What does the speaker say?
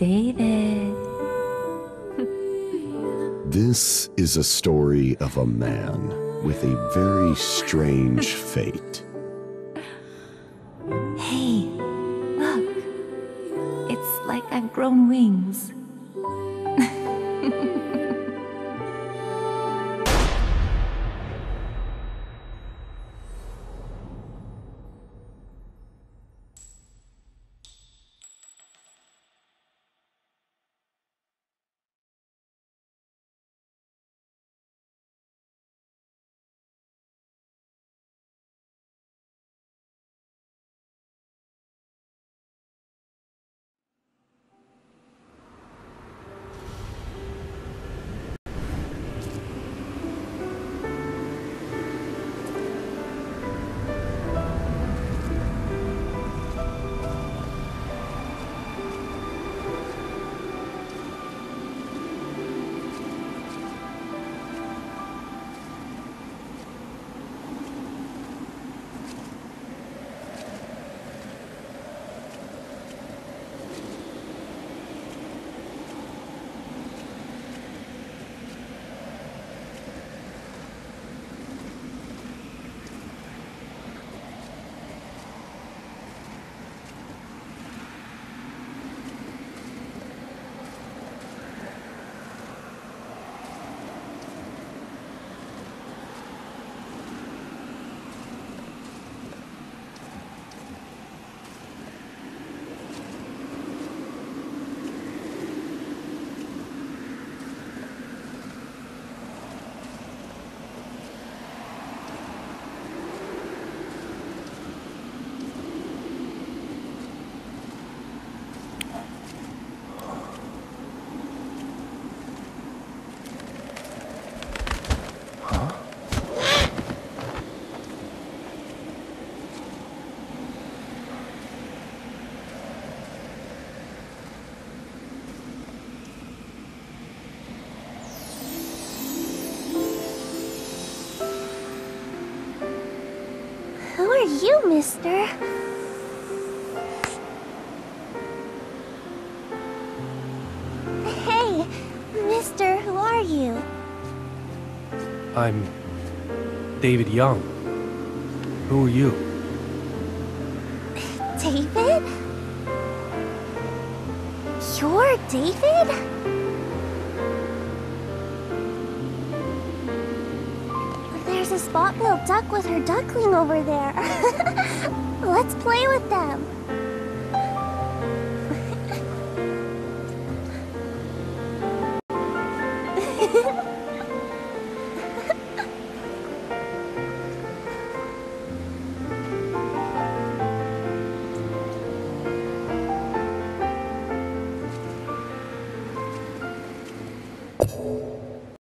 David. This is a story of a man with a very strange fate. Hey, look. It's like I've grown wings. Who are you, mister? Hey, mister, who are you? I'm David Young. Who are you? David? You're David? There's a spot-billed duck with her duckling over there. Let's play with them.